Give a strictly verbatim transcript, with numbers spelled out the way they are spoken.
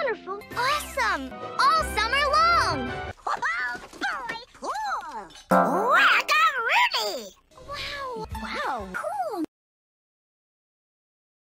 wonderful. Awesome. All summer long. Oh, boy. Cool. Whack-a-Rudy. Wow. Wow. Cool.